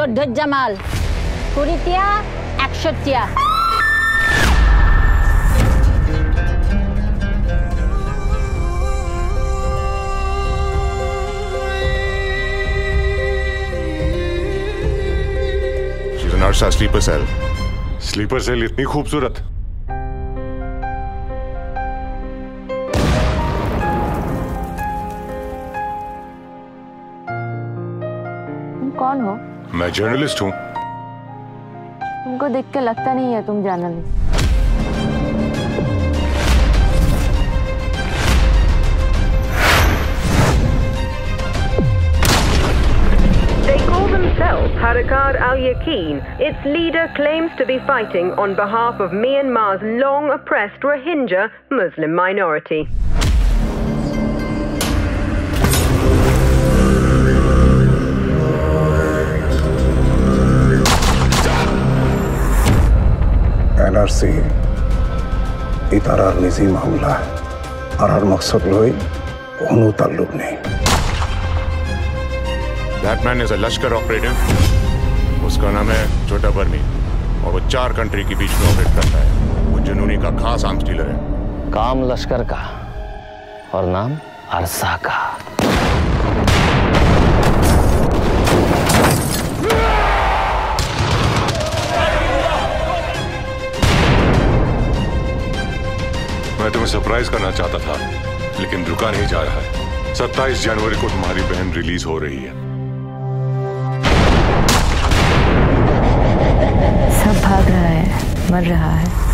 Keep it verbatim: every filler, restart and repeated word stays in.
চৈধ্যত জামাল কুড়িতিয়া একষট্টিয়া नर्सा स्लीपर सेल स्लीपर सेल इतनी खूबसूरत। तुम कौन हो? मैं जर्नलिस्ट हूँ। तुमको देख के लगता नहीं है तुम journalist. Harakat al-Yaqin, its leader claims to be fighting on behalf of Myanmar's long-oppressed Rohingya Muslim minority. N R C इतारार निजी मामला है और हर मकसद लोई उन्हों ताल्लुक नहीं। That man is a Lashkar operative. उसका नाम है छोटा बर्मी और वो चार कंट्री के बीच में ऑपरेट करता है। वो जुनूनी का खास आर्म्स डीलर है। काम लश्कर का और नाम अरसा का। मैं तुम्हें सरप्राइज करना चाहता था लेकिन रुका नहीं जा रहा है। सत्ताईस जनवरी को तुम्हारी बहन रिलीज हो रही है। सब भाग रहा है, मर रहा है।